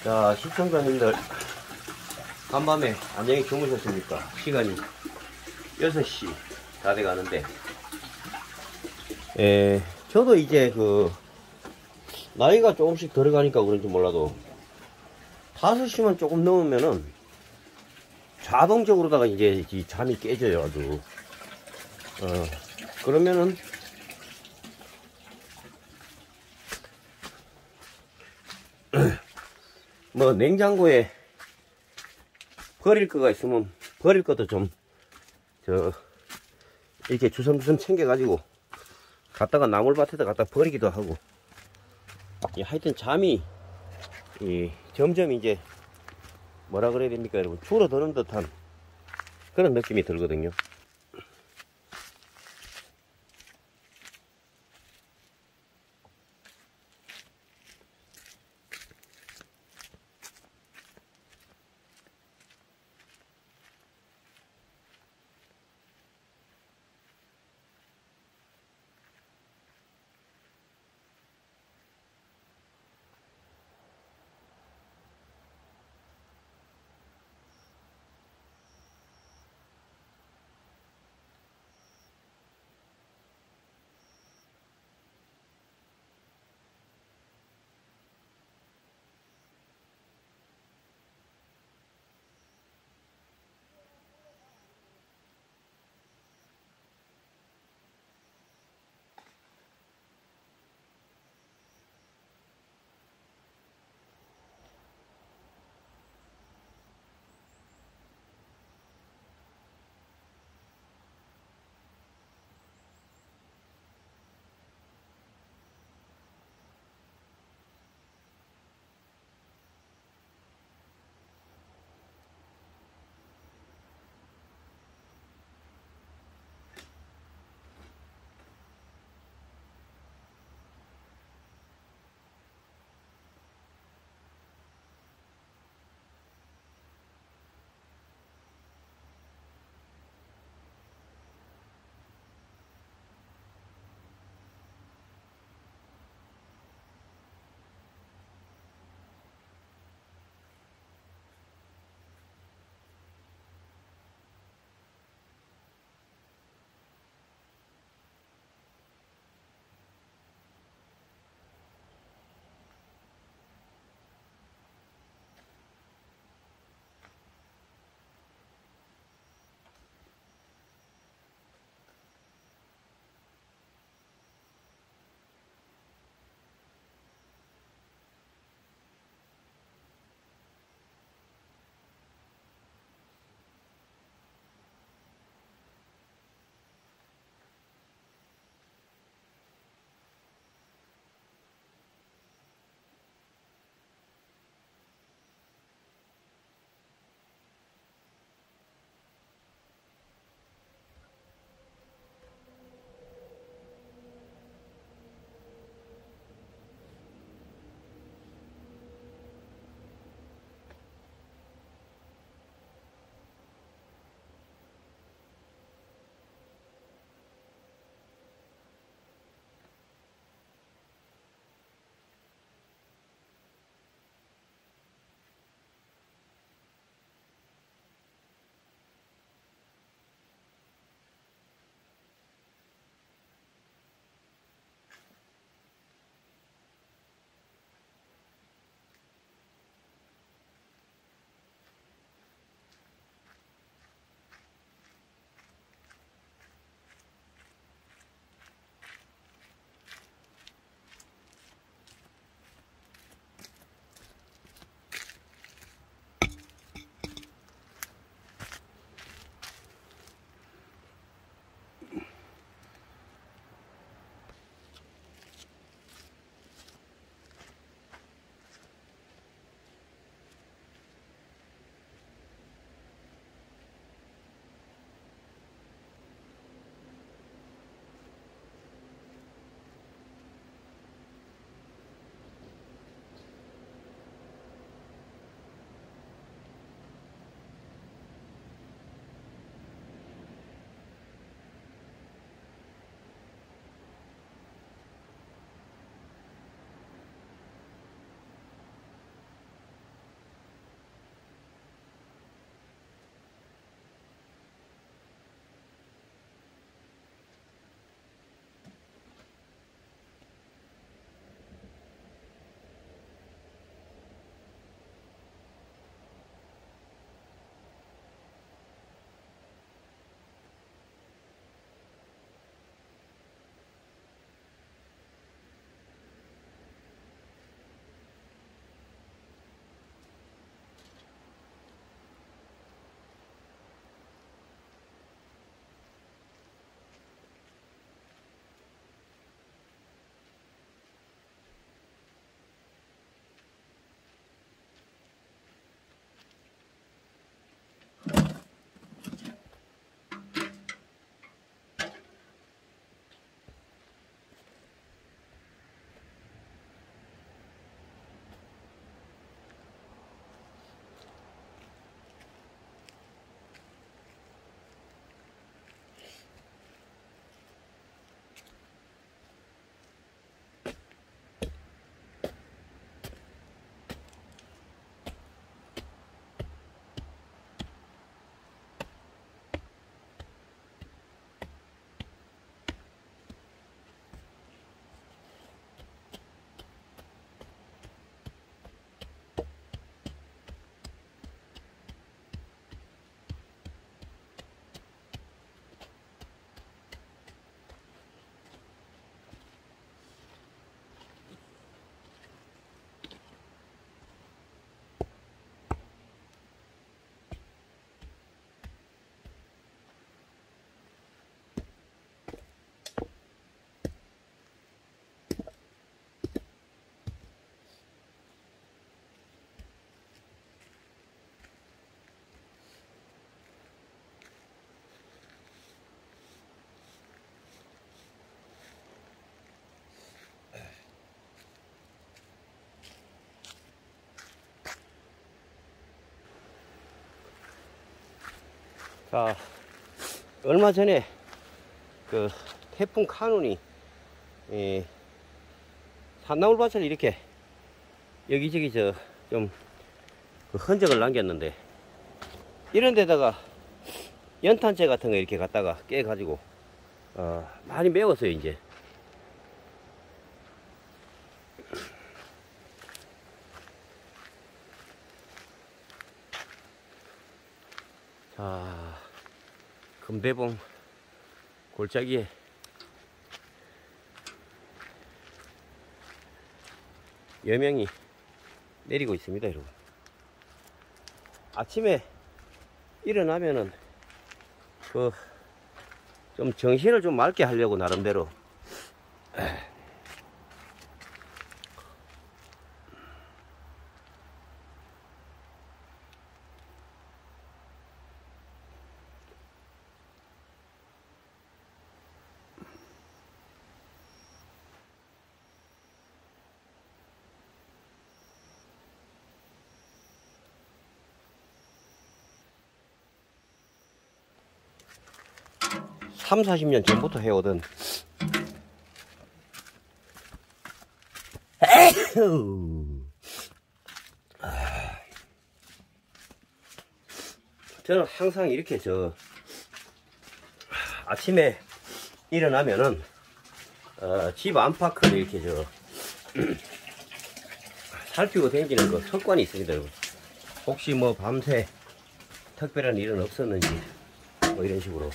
자, 시청자님들, 간밤에 안녕히 주무셨습니까? 시간이 6시 다 돼가는데, 저도 이제 나이가 조금씩 들어가니까 그런지 몰라도, 5시만 조금 넘으면은, 자동적으로다가 이제 이 잠이 깨져요, 아주. 그러면은, 뭐, 냉장고에 버릴 거가 있으면, 버릴 것도 좀, 이렇게 주섬주섬 챙겨가지고, 갖다가 나물밭에다 갖다 버리기도 하고, 하여튼 잠이, 점점 이제, 뭐라 그래야 됩니까, 여러분? 줄어드는 듯한 그런 느낌이 들거든요. 자, 얼마 전에 그 태풍 카눈이 산나물밭을 이렇게 여기저기 좀 그 흔적을 남겼는데, 이런 데다가 연탄재 같은 거 이렇게 갖다가 깨 가지고 많이 메웠어요. 이제 자, 금대봉 골짜기에 여명이 내리고 있습니다, 여러분. 아침에 일어나면은 좀 정신을 좀 맑게 하려고 나름대로 삼, 40년 전부터 해오던 저는 항상 이렇게 아침에 일어나면은 집 안팎을 이렇게 살피고 다니는 그 습관이 있습니다, 여러분. 혹시 뭐 밤새 특별한 일은 없었는지 뭐 이런 식으로.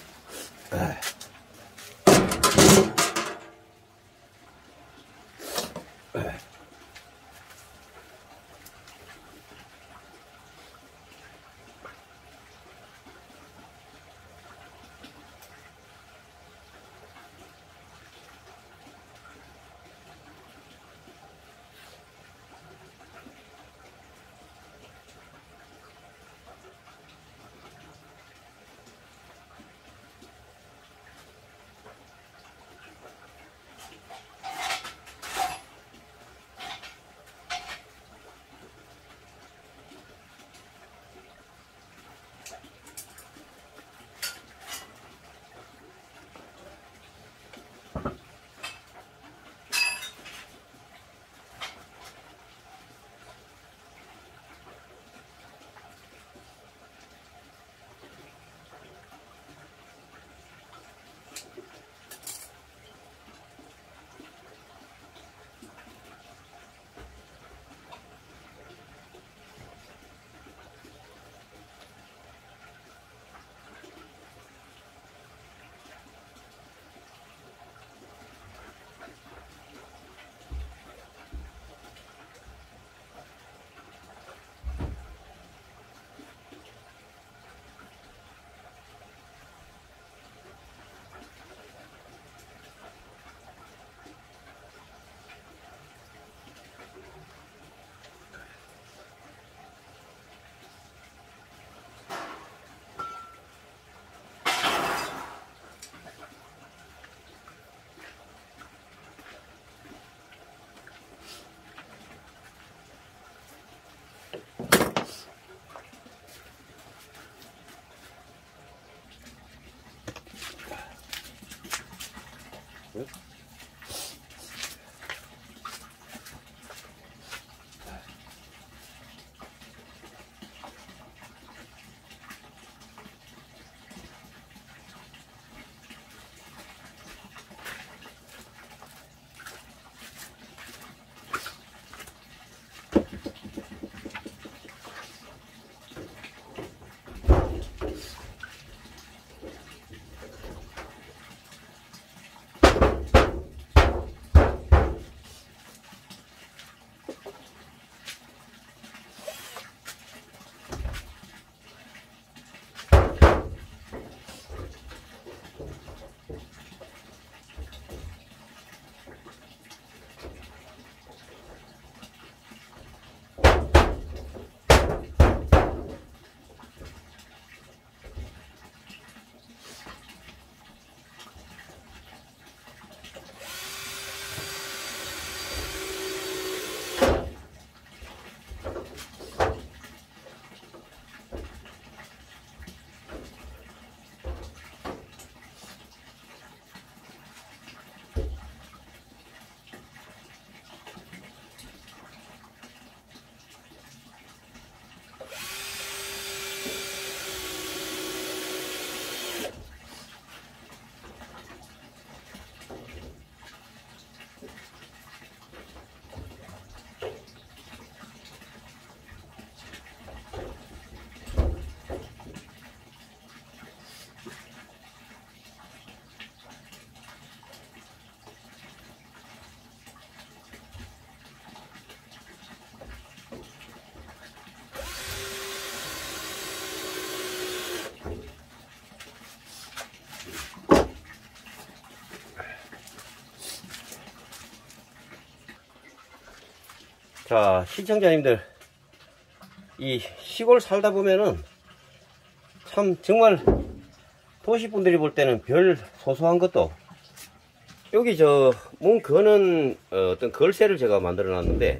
자, 시청자님들, 이 시골 살다 보면은 참 정말 도시분들이 볼 때는 별 소소한 것도, 여기 문 거는 어떤 걸쇠를 제가 만들어 놨는데,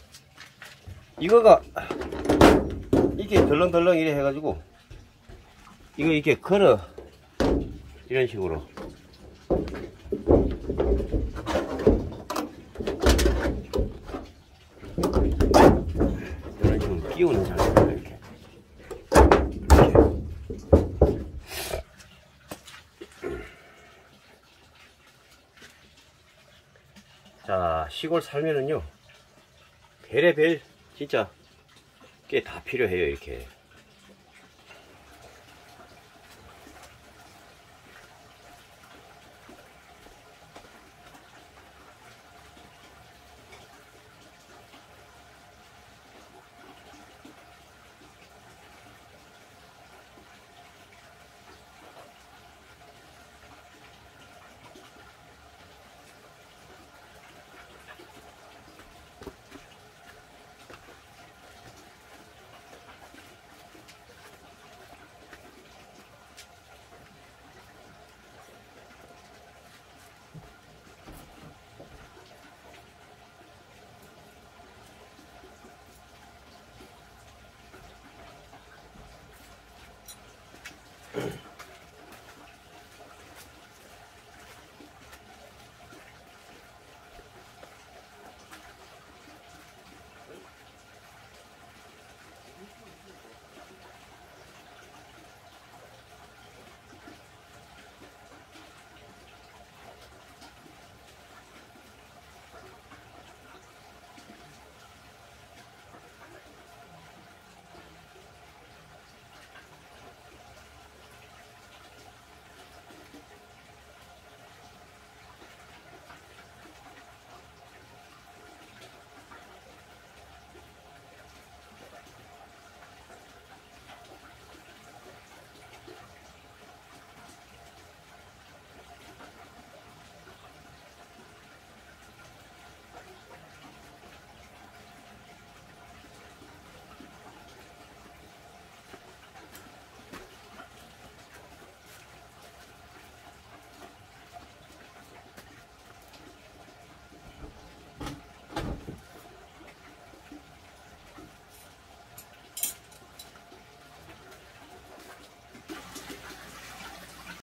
이거가 이렇게 덜렁덜렁 이래 해가지고 이거 이렇게 걸어, 이런 식으로 이런 식으로 끼우는 장치입니다. 이렇게. 자, 시골 살면은요, 별의별 진짜 꽤 다 필요해요. 이렇게.